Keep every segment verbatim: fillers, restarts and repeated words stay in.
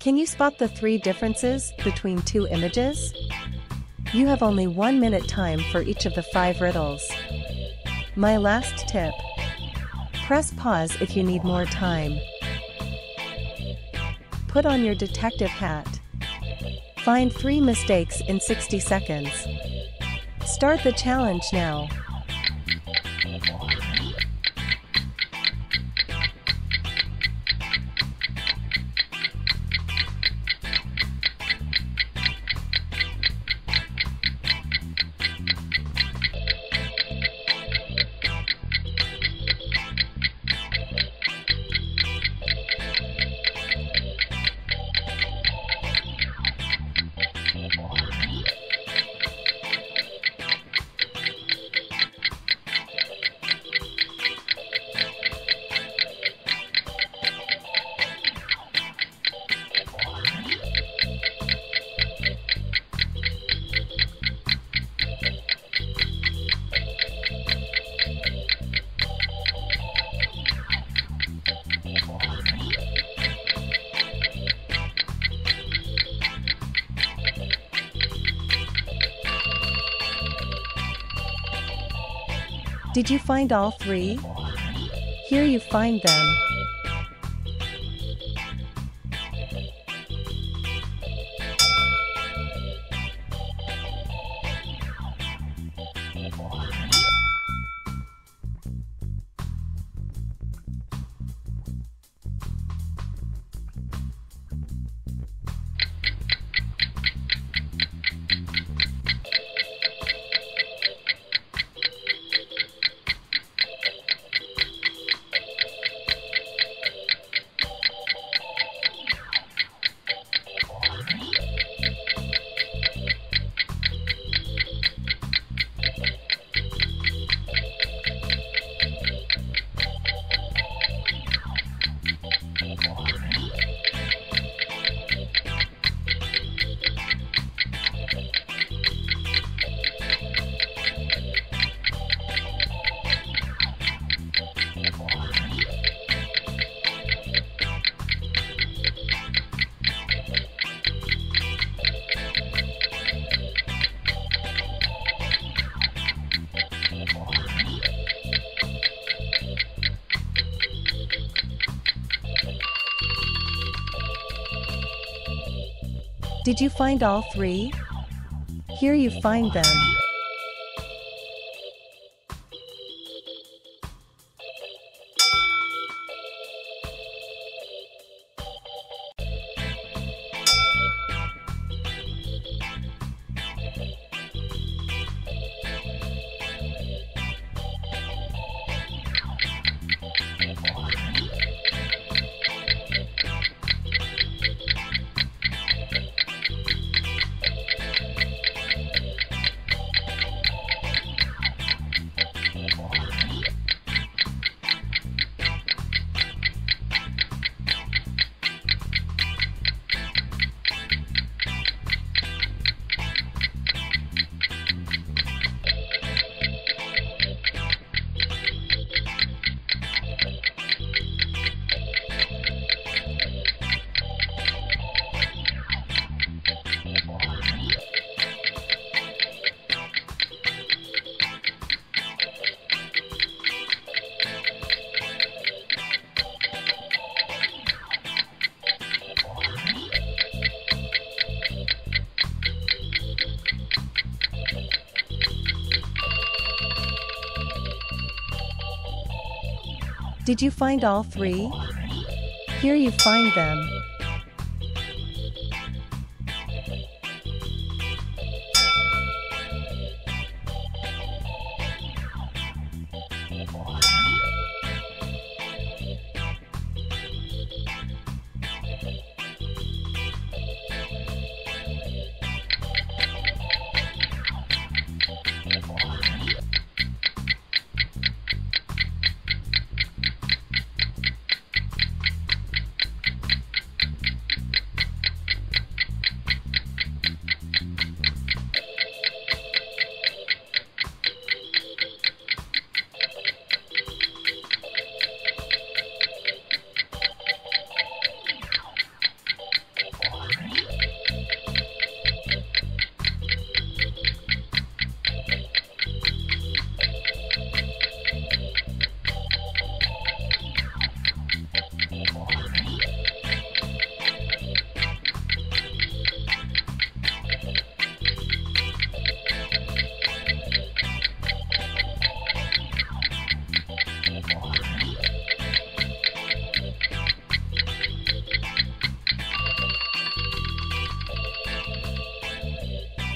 Can you spot the three differences between two images? You have only one minute time for each of the five riddles. My last tip. Press pause if you need more time. Put on your detective hat. Find three mistakes in sixty seconds. Start the challenge now. Did you find all three? Here you find them. Did you find all three? Here you find them. Did you find all three? Here you find them.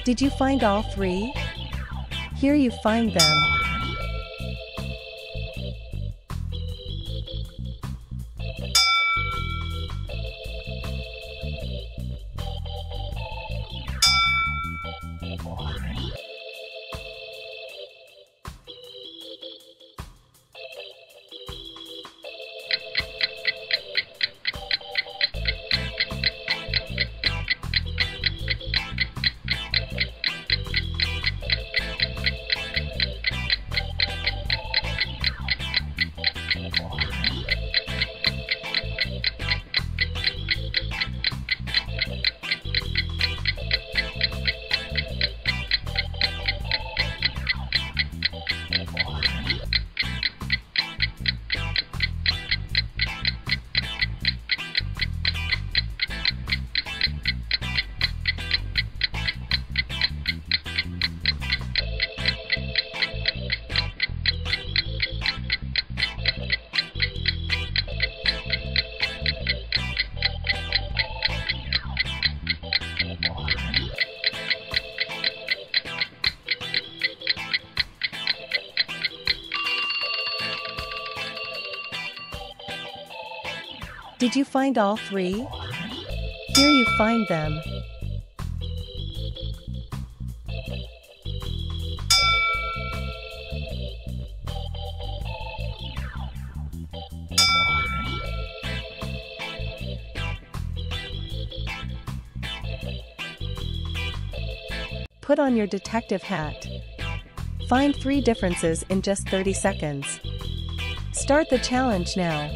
Did you find all three? Here you find them. Did you find all three? Here you find them. Put on your detective hat. Find three differences in just thirty seconds. Start the challenge now.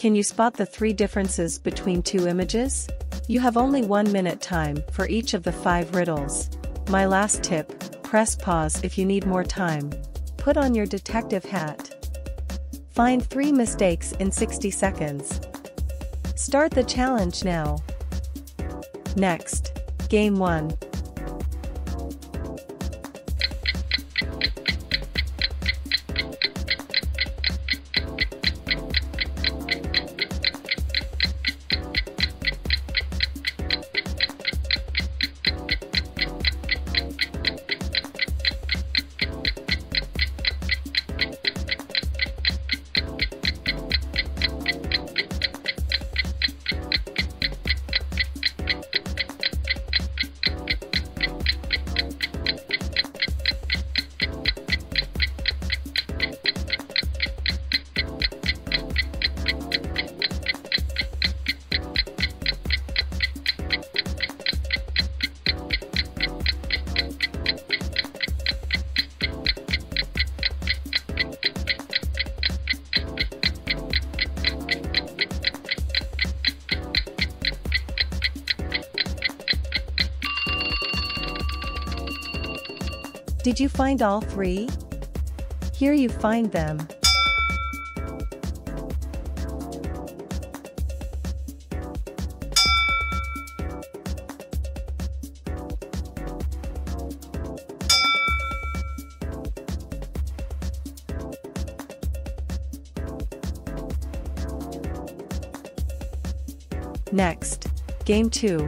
Can you spot the three differences between two images? You have only one minute time for each of the five riddles. My last tip, press pause if you need more time. Put on your detective hat. Find three mistakes in sixty seconds. Start the challenge now. Next, Game one. Did you find all three? Here you find them. Next, Game two.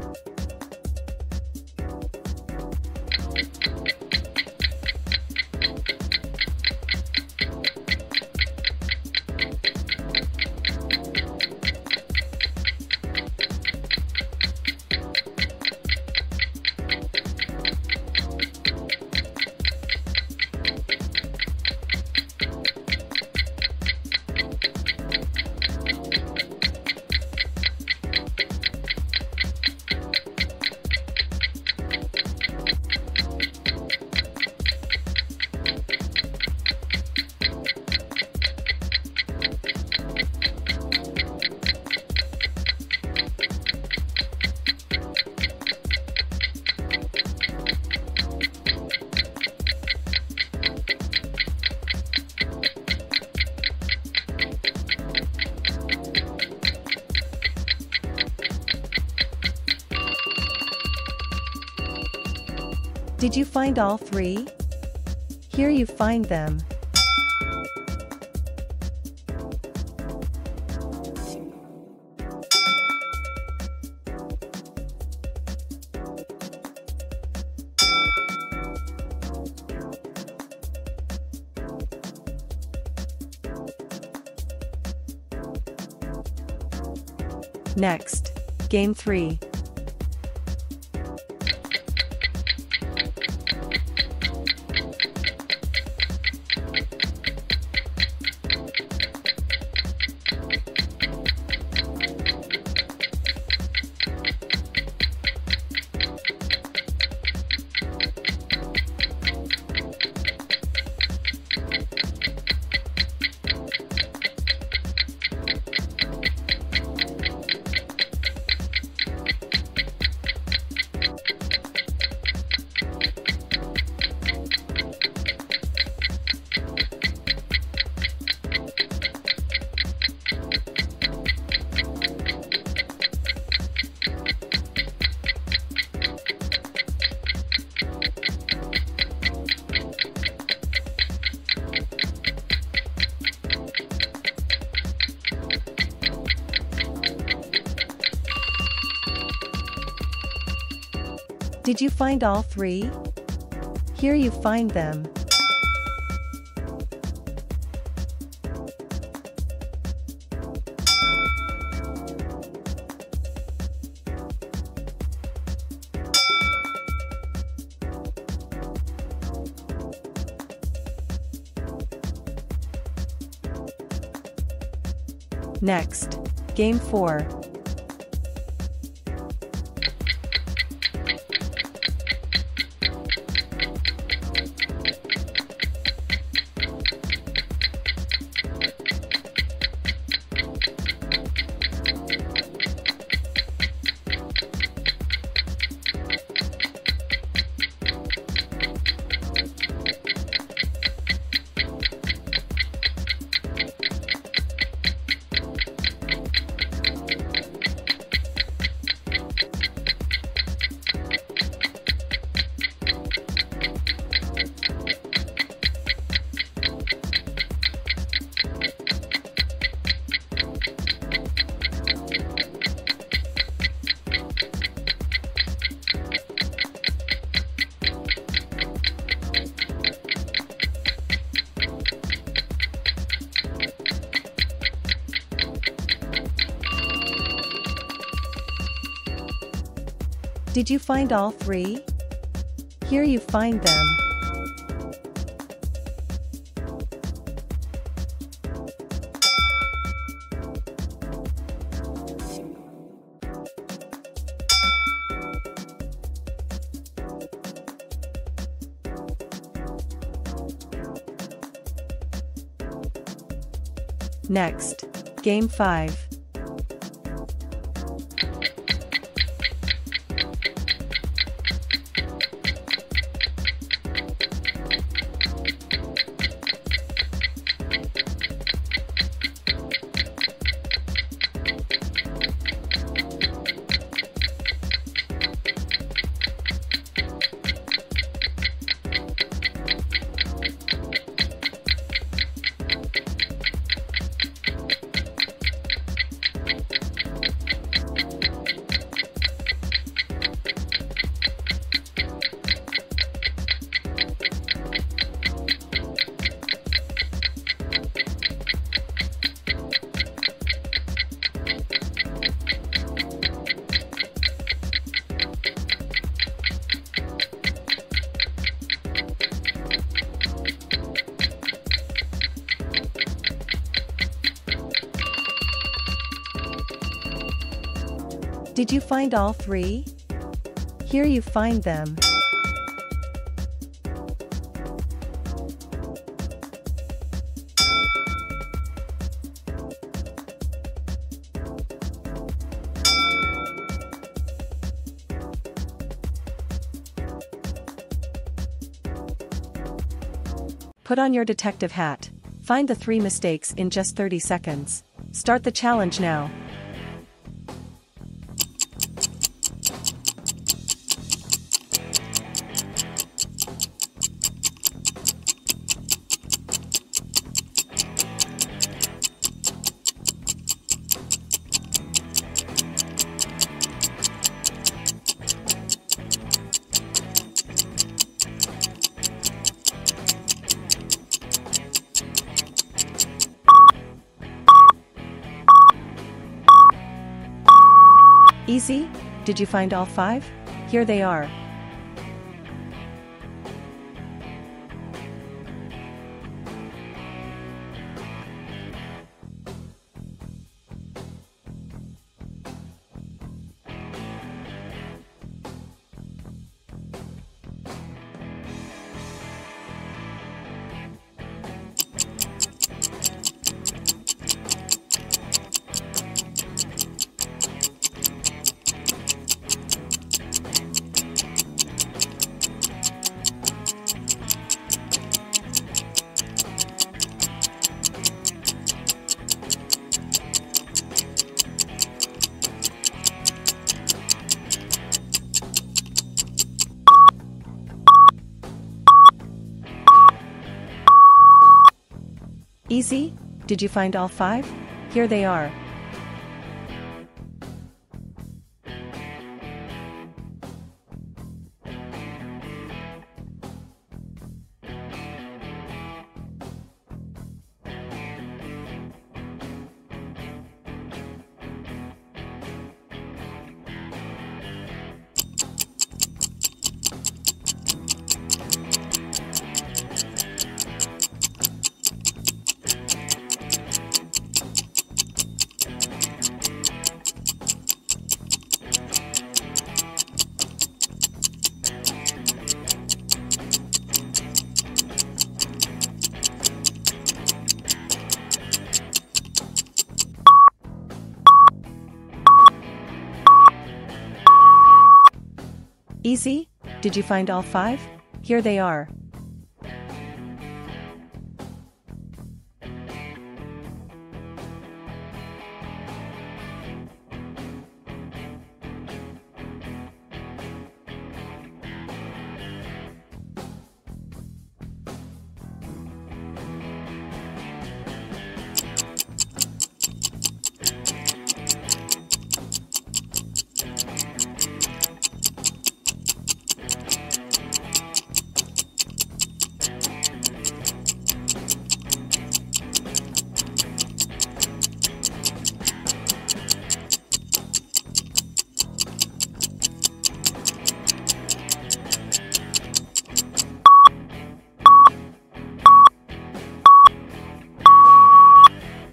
Did you find all three? Here you find them. Next, Game three. Did you find all three? Here you find them. Next, Game four. Did you find all three? Here you find them. Next, Game five. Did you find all three? Here you find them. Put on your detective hat. Find the three mistakes in just thirty seconds. Start the challenge now. Easy? Did you find all five? Here they are. Easy? Did you find all five? Here they are. Easy? Did you find all five? Here they are.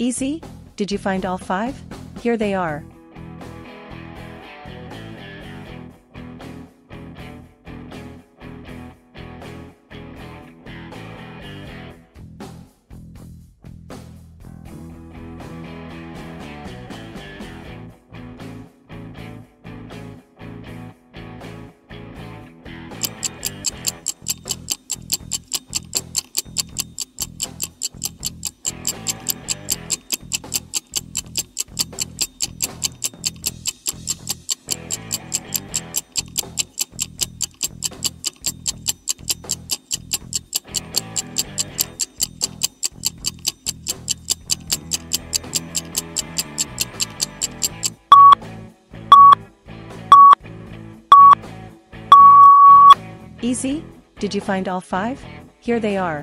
Easy? Did you find all five? Here they are. Easy? Did you find all five? Here they are.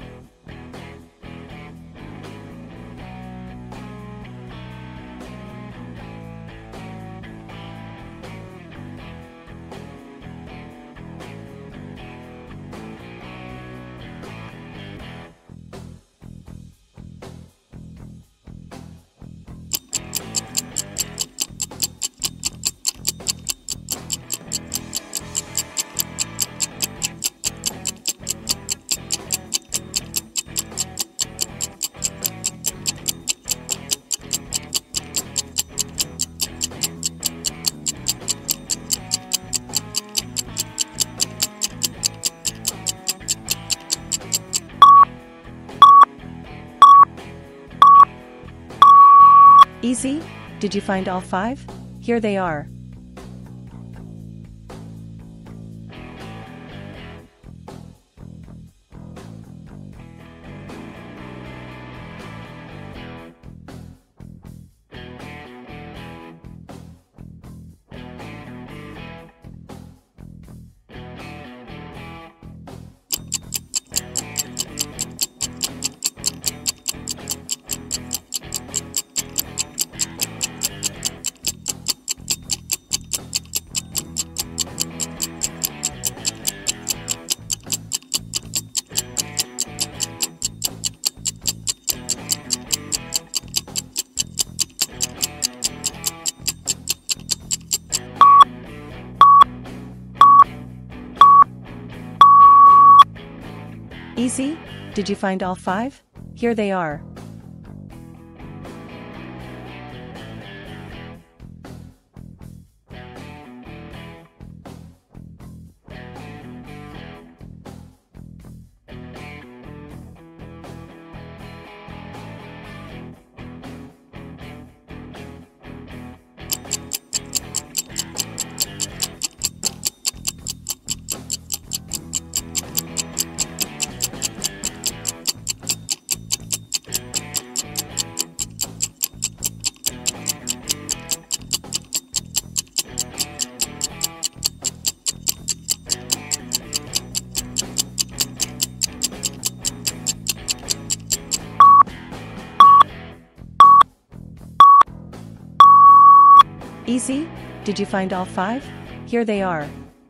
Easy? Did you find all five? Here they are. Easy? Did you find all five? Here they are. Easy? Did you find all five? Here they are.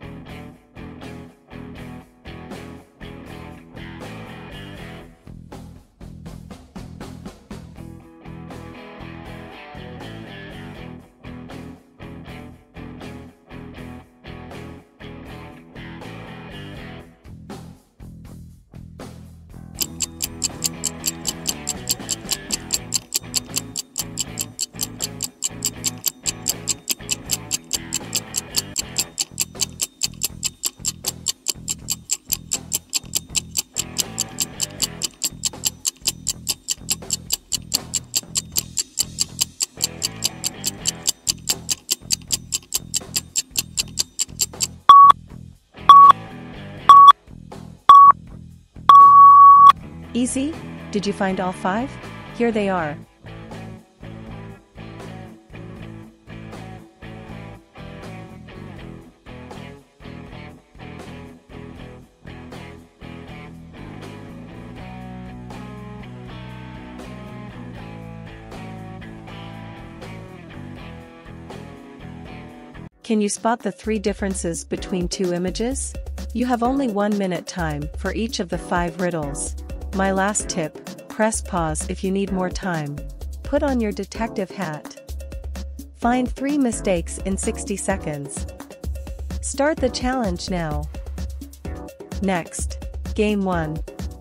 Easy? Did you find all five? Here they are. Can you spot the three differences between two images? You have only one minute time for each of the five riddles. My last tip, press pause if you need more time. Put on your detective hat. Find three mistakes in sixty seconds. Start the challenge now. Next, Game one.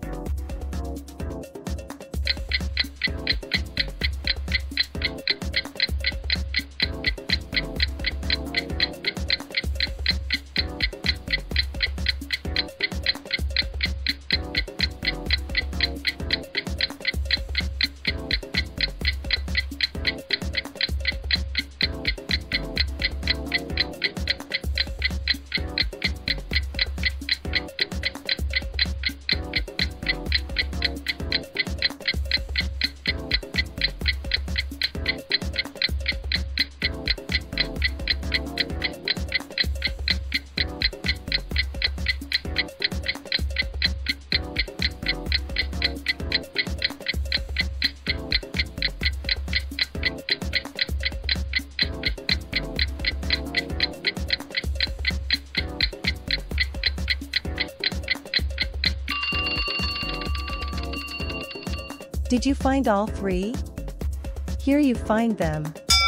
Did you find all three? Here you find them.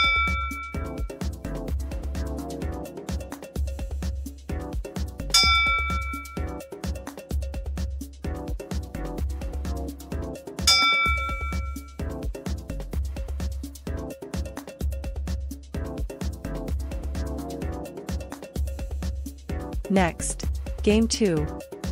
Next, Game two.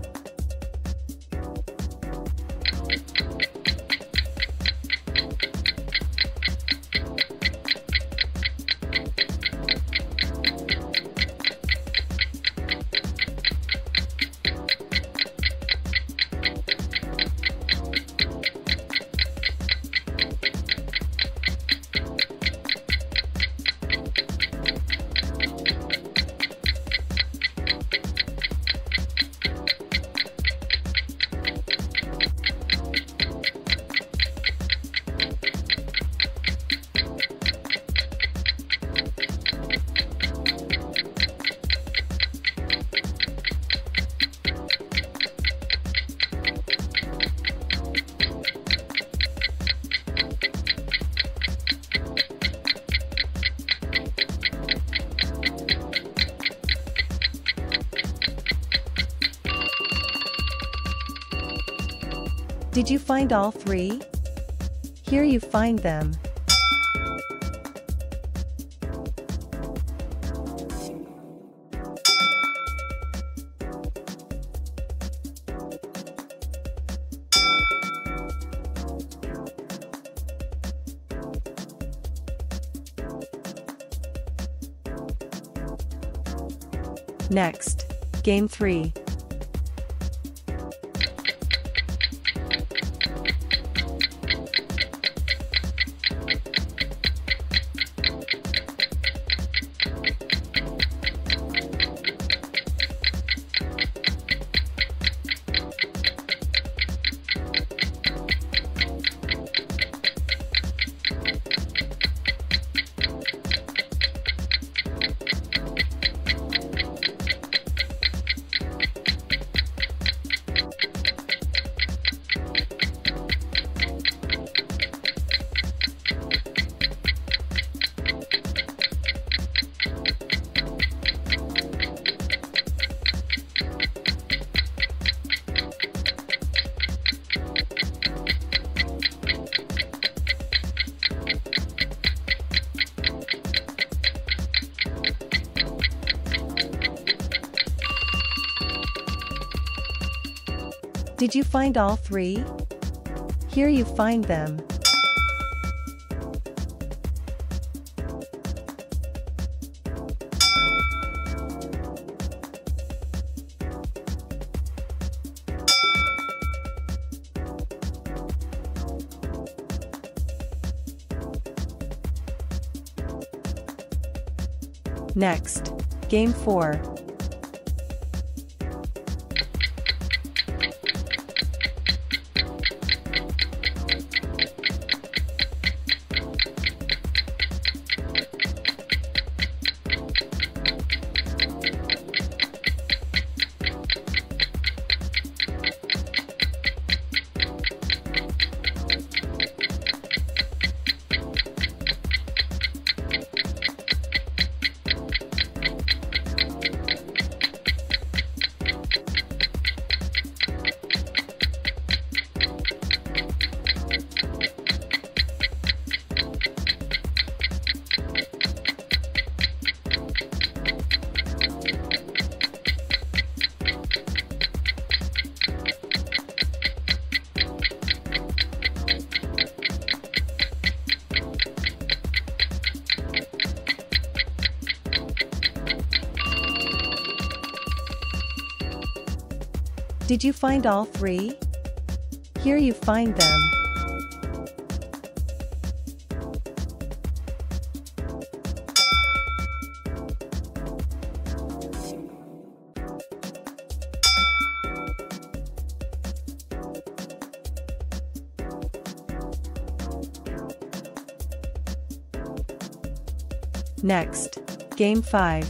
Did you find all three? Here you find them. Next, Game three. Did you find all three? Here you find them. Next, Game four. Did you find all three? Here you find them. Next, Game five.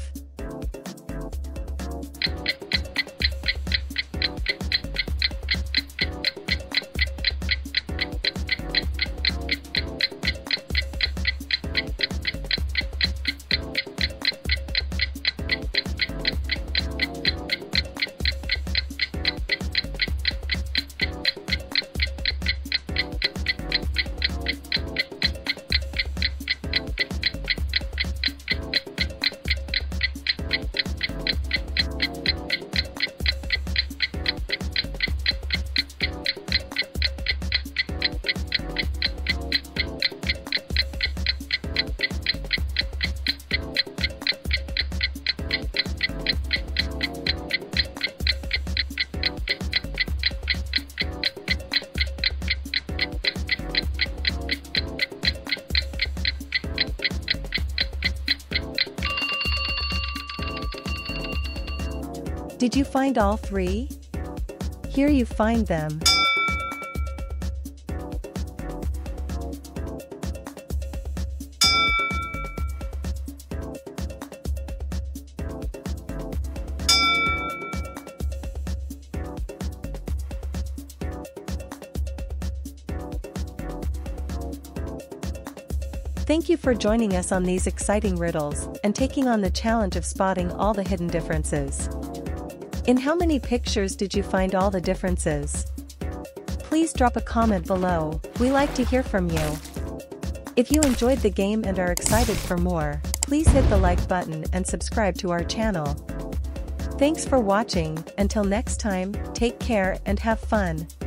Did you find all three? Here you find them. Thank you for joining us on these exciting riddles and taking on the challenge of spotting all the hidden differences. In how many pictures did you find all the differences? Please drop a comment below, we like to hear from you. If you enjoyed the game and are excited for more, please hit the like button and subscribe to our channel. Thanks for watching, until next time, take care and have fun.